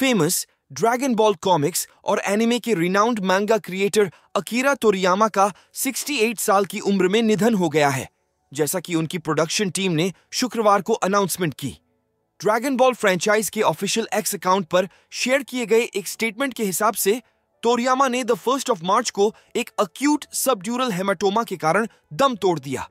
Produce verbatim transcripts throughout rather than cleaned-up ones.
Famous dragon ball comics और anime के renowned manga creator Akira Toriyama का अड़सठ साल की उम्र में निधन हो गया है, जैसा कि उनकी प्रोडक्शन टीम ने शुक्रवार को अनाउंसमेंट की। ड्रैगन बॉल फ्रेंचाइज के ऑफिशियल एक्स अकाउंट पर शेयर किए गए एक स्टेटमेंट के हिसाब से तोरियामा ने द फर्स्ट ऑफ मार्च को एक अक्यूट सबड्यूरल हेमाटोमा के कारण दम तोड़ दिया।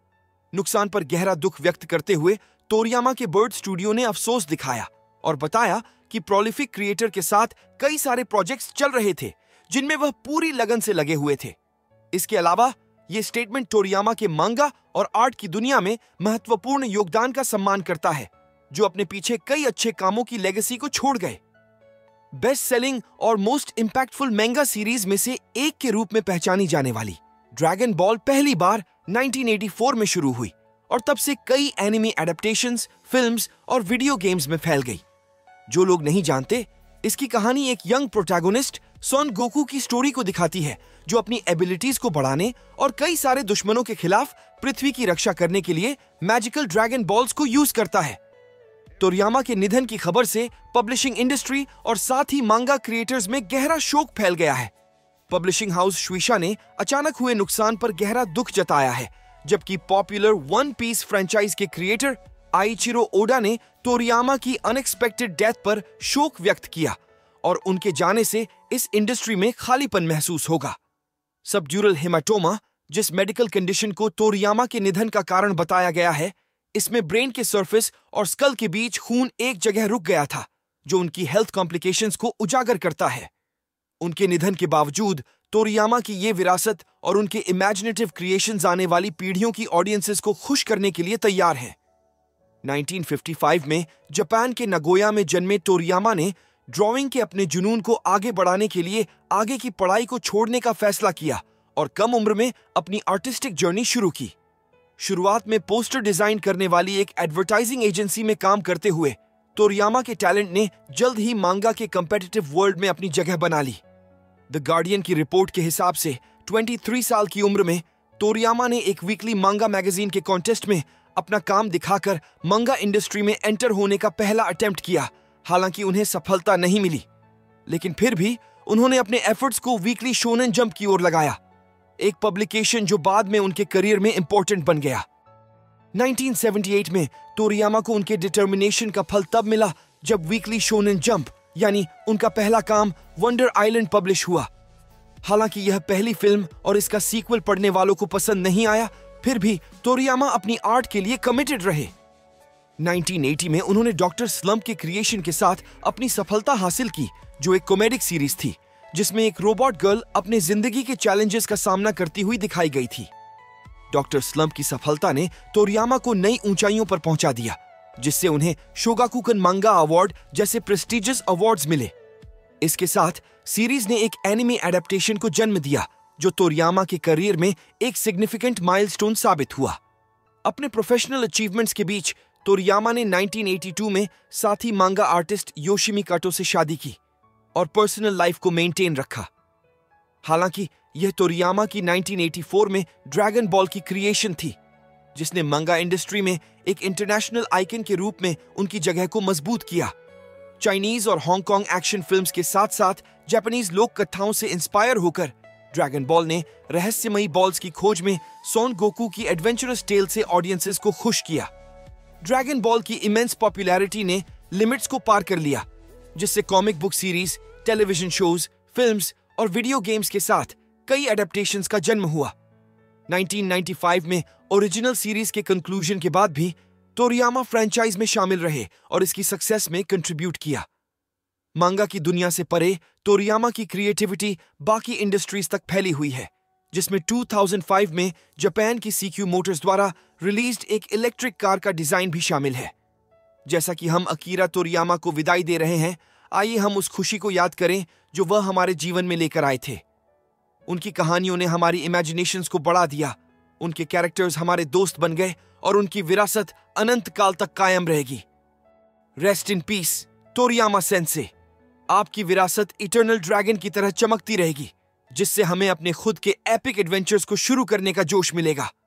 नुकसान पर गहरा दुख व्यक्त करते हुए तोरियामा के बर्ड स्टूडियो ने अफसोस दिखाया और बताया कि प्रोलिफिक क्रिएटर के साथ कई सारे प्रोजेक्ट्स चल रहे थे जिनमें वह पूरी लगन से लगे हुए थे। इसके अलावा यह स्टेटमेंट तोरियामा के मांगा और आर्ट की दुनिया में महत्वपूर्ण योगदान का सम्मान करता है, जो अपने पीछे कई अच्छे कामों की लेगेसी को छोड़ गए। बेस्ट सेलिंग और मोस्ट इंपैक्टफुल मैंगा सीरीज में से एक के रूप में पहचानी जाने वाली ड्रैगन बॉल पहली बार उन्नीस सौ चौरासी में शुरू हुई और तब से कई एनिमे एडेप्टेशंस, फिल्म्स और वीडियो गेम्स में फैल गई। जो लोग नहीं जानते, इसकी कहानी एक यंग प्रोटैगोनिस्ट सोन गोकू की स्टोरी को दिखाती है, जो अपनी एबिलिटीज को बढ़ाने और कई सारे दुश्मनों के खिलाफ पृथ्वी की रक्षा करने के लिए मैजिकल ड्रैगन बॉल्स को यूज करता है। तोरियामा के निधन की खबर से पब्लिशिंग इंडस्ट्री और साथ ही मांगा क्रिएटर्स में गहरा शोक फैल गया है। पब्लिशिंग हाउस शुईशा ने अचानक हुए नुकसान पर गहरा दुख जताया है, जबकि पॉपुलर वन पीस फ्रेंचाइज के क्रिएटर आइचिरो ओडा ने तोरियामा की अनएक्सपेक्टेड डेथ पर शोक व्यक्त किया और उनके जाने से इस इंडस्ट्री में खालीपन महसूस होगा। सबड्यूरल हेमाटोमा, जिस मेडिकल कंडीशन को तोरियामा के निधन का कारण बताया गया है, इसमें ब्रेन के सरफेस और स्कल के बीच खून एक जगह रुक गया था, जो उनकी हेल्थ कॉम्प्लिकेशंस को उजागर करता है। उनके निधन के बावजूद तोरियामा की ये विरासत और उनके इमेजिनेटिव क्रिएशंस आने वाली पीढ़ियों की ऑडियंसेस को खुश करने के लिए तैयार हैं। उन्नीस सौ पचपन में जापान के नगोया में जन्मे तोरियामा ने ड्राइंग के अपने जुनून को आगे बढ़ाने के लिए आगे की पढ़ाई को छोड़ने का फैसला किया और कम उम्र में अपनी आर्टिस्टिक जर्नी शुरू की। शुरुआत में पोस्टर डिजाइन करने वाली एक एडवर्टाइजिंग एजेंसी में काम करते हुए तोरियामा के टैलेंट ने जल्द ही मांगा के कंपेटिटिव वर्ल्ड में अपनी जगह बना ली। द गार्डियन की रिपोर्ट के हिसाब से तेईस साल की उम्र में तोरियामा ने एक वीकली मांगा मैगजीन के कॉन्टेस्ट में अपना काम दिखाकर मांगा इंडस्ट्री में एंटर होने का पहला अटेम्प्ट किया। हालांकि उन्हें सफलता नहीं मिली, लेकिन फिर भी उन्होंने अपने एफर्ट्स को वीकली शोनेन जंप की ओर लगाया, एक पब्लिकेशन जो बाद में उनके करियर में इंपॉर्टेंट बन गया। उन्नीस सौ अठहत्तर में तोरियामा को उनके डिटर्मिनेशन का फल तब मिला जब वीकली शोनेन जंप यानी उनका पहला काम वंडर आइलैंड पब्लिश हुआ। हालांकि यह पहली फिल्म और इसका सीक्वल पढ़ने वालों को पसंद नहीं आया, फिर भी तोरियामा अपनी आर्ट के लिए कमिटेड रहे। उन्नीस सौ अस्सी में उन्होंने डॉक्टर स्लम्प के क्रिएशन के साथ अपनी सफलता हासिल की, जो एक कॉमेडिक सीरीज थी जिसमें एक रोबोट गर्ल अपने जिंदगी के चैलेंजेस का सामना करती हुई दिखाई गई थी। डॉक्टर स्लम्प की सफलता ने तोरियामा को नई ऊंचाइयों पर पहुंचा दिया, जिससे उन्हें शोगाकुकन मांगा अवार्ड जैसे प्रेस्टिजियस अवार्ड्स मिले। इसके साथ सीरीज ने एक एनिमे एडेप्टेशन को जन्म दिया, जो तोरियामा के करियर में एक सिग्निफिकेंट माइलस्टोन साबित हुआ। अपने प्रोफेशनल अचीवमेंट्स के बीच तोरियामा ने उन्नीस सौ बयासी में साथी मांगा आर्टिस्ट योशिमी काटो से शादी की और पर्सनल लाइफ को मेंटेन रखा। हालांकि यह तोरियामा की उन्नीस सौ चौरासी में ड्रैगन बॉल की क्रिएशन थी, जिसने मांगा इंडस्ट्री में एक इंटरनेशनल आइकन के रूप में उनकी जगह को मजबूत किया। चाइनीज और हांगकांग एक्शन फिल्म्स के साथ साथ जापानीज लोक कथाओं से इंस्पायर होकर ड्रैगन बॉल ने रहस्यमयी बॉल्स की खोज में सोन गोकू की एडवेंचरस टेल से ऑडियंसेस को खुश किया। ड्रैगन बॉल की इमेंस पॉपुलैरिटी ने लिमिट्स को पार कर लिया, जिससे comic book series, television shows, films और वीडियो गेम्स के साथ कई एडेप्टेशंस का जन्म हुआ। उन्नीस सौ पचानवे में ओरिजिनल सीरीज के कंक्लूजन के बाद भी तोरियामा फ्रेंचाइज में शामिल रहे और इसकी सक्सेस में कंट्रीब्यूट किया। मांगा की दुनिया से परे तोरियामा की क्रिएटिविटी बाकी इंडस्ट्रीज तक फैली हुई है, जिसमें दो हज़ार पाँच में जापान की सीक्यू मोटर्स द्वारा रिलीज्ड एक इलेक्ट्रिक कार का डिजाइन भी शामिल है। जैसा कि हम अकीरा तोरियामा को विदाई दे रहे हैं, आइए हम उस खुशी को याद करें जो वह हमारे जीवन में लेकर आए थे। उनकी कहानियों ने हमारी इमेजिनेशंस को बढ़ा दिया, उनके कैरेक्टर्स हमारे दोस्त बन गए और उनकी विरासत अनंत काल तक कायम रहेगी। Rest in peace Toriyama sensei. आपकी विरासत इटर्नल ड्रैगन की तरह चमकती रहेगी, जिससे हमें अपने खुद के एपिक एडवेंचर्स को शुरू करने का जोश मिलेगा।